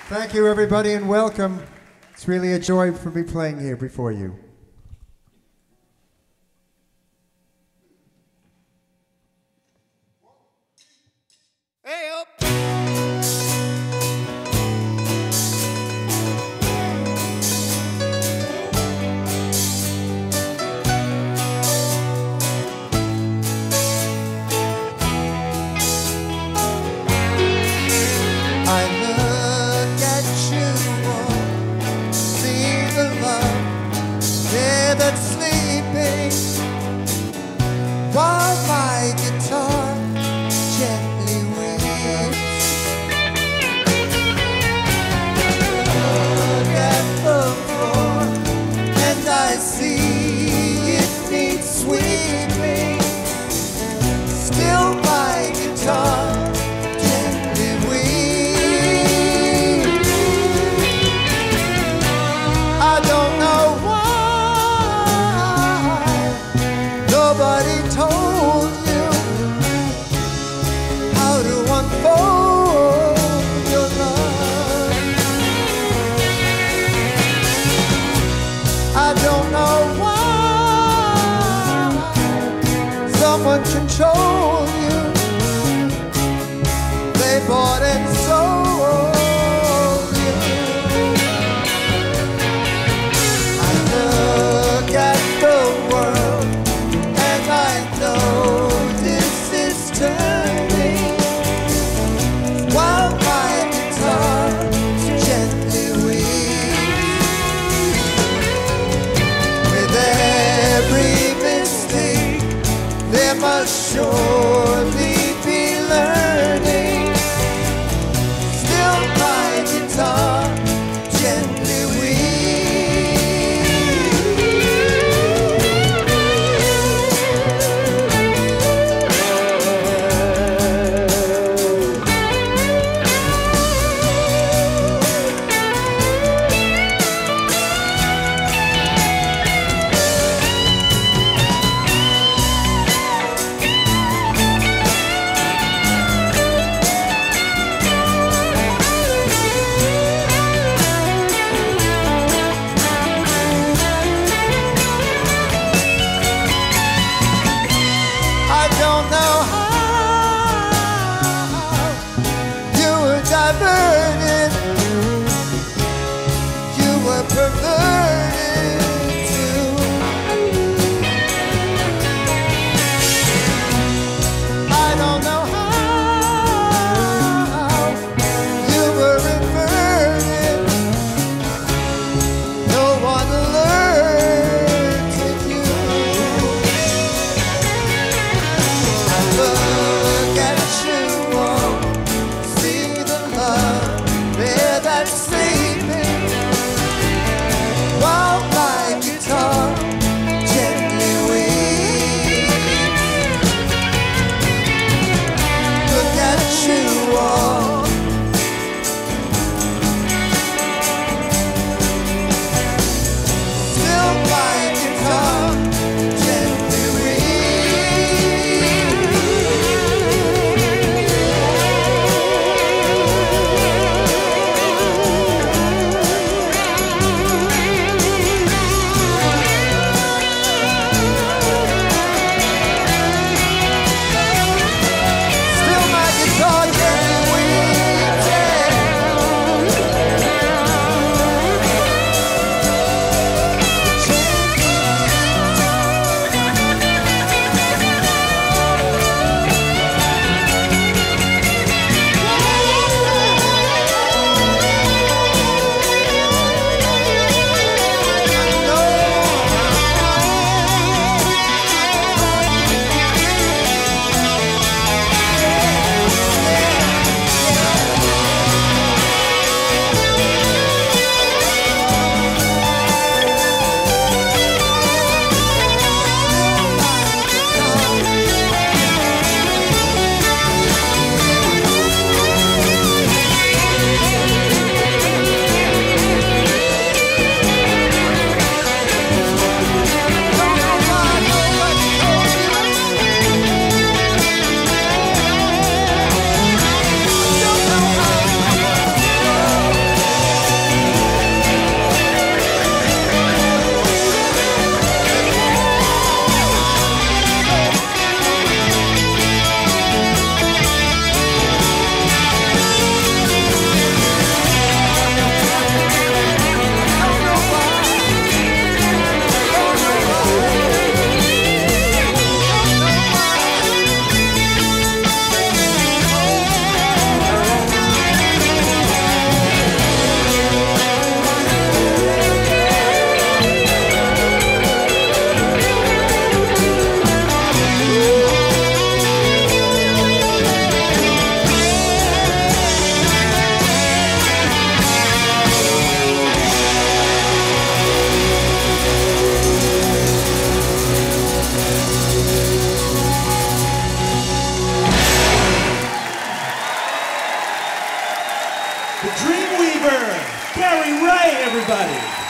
Thank you, everybody, and welcome. It's really a joy for me playing here before you. Hey, up. I look at you, see the love there that's sleeping, while my guitar gently weeps. Look at the floor, and I see it needs sweeping. Still my guitar gently weeps. I don't know why nobody told you how to unfold your love. I don't know why someone controlled you. They bought and sold you. I look at the world and I know this is turning, while my guitar gently weeps. With every mistake there must surely be learning. Still my guitar gently The Dreamweaver, Gary Wright, everybody.